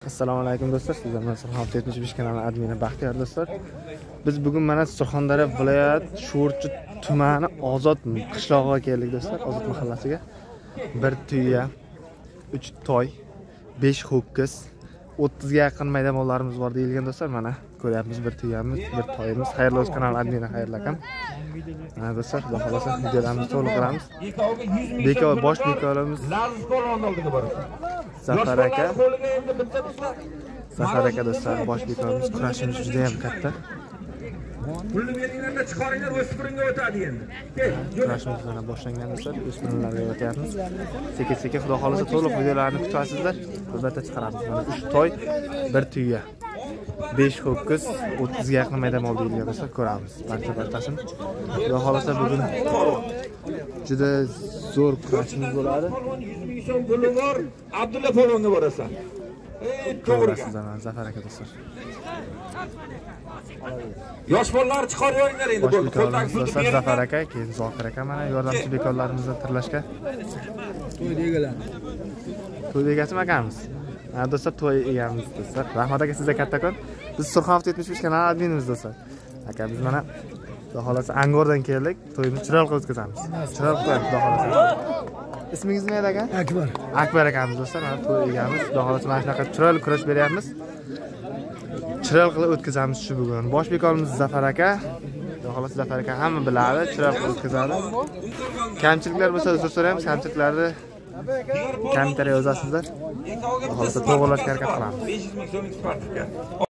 Assalomu alaykum do'stlar, sizlar bilan Surxon 75 kanali admini Baxtiyor do'stlar. Biz bugun mana Surxondaryo viloyat Sho'rchi tumani Ozod qishlog'iga keldik do'stlar, Ozod mahallasiga. 1 tuya, 3 toy, 5 ho'kiz, 30 ga yaqin mayda mollarimiz bor deyilgan do'stlar. Mana ko'ryapmiz, 1 tuyamiz, 1 toyimiz. Xayrli olsun kanal admini xayrli akam. Mana do'stlar, xudo xolasa videolarimizni to'liq qilamiz. Bekor bosh bekorimiz Zafar aka. Zafar aka do'stlar, bosh bekorimiz kurashimiz juda ham katta. Pulni beringlarda chiqaringlar, o'spiringa o'tadi endi. Kurashimiz mana boshlangan do'stlar, o'spirinlarga o'tyapmiz. Sekin-sekin xudo xolasa to'liq videolarni kutasizlar. Albatta chiqaramiz. Mana 3 toy, 1 tuya, 5 ho'kiz, 30 ga yaqin mayda mol deyilgan do'stlar, ko'ramiz. Barcha-barchasini. Xudo xolasa bugun juda zo'r kurashimiz bo'ladi. 100 ming so'm puli bor, Abdulla polvonga borasan. To'g'ri. Zafar aka do'stlar. Yosh bolalar chiqaringlar endi bu qo'ldan do'stlar, Zafar aka, keyin Zokir aka mana yordamchi bekorlarimizni tirlashga. To'y degalar. To'y egasimi akamiz? Ha do'stlar, to'y egamiz do'stlar. Rahmat aka, sizga kattakon. Biz Surxon 75 kanal adminimiz do'stlar. Aka biz mana xudo xolasa Angordan keldik. To'yimizni chiroyli qilib o'tkazamiz. Chiroyli qilib xudo xolasa. Ismingiz nima edi aka? Akbar. Akbar akamiz do'stlar, mana to'y egamiz. Xudo xolasa mana shunaqa chiroyli kurash beryapmiz. Chiroyli qilib o'tkazamiz shu bugun. Bosh bekorimiz Zafar aka. Xudo xolasa Zafar aka hamma biladi, chiroyli qilib o'tkazadi. Kamchiliklar bo'lsa uzr so'raymiz, kamchiliklarni kommentariyga yozasizlar. Xudo xolasa to'g'rilashga harakat qilamiz. 500 ming so'mlik sertifikat.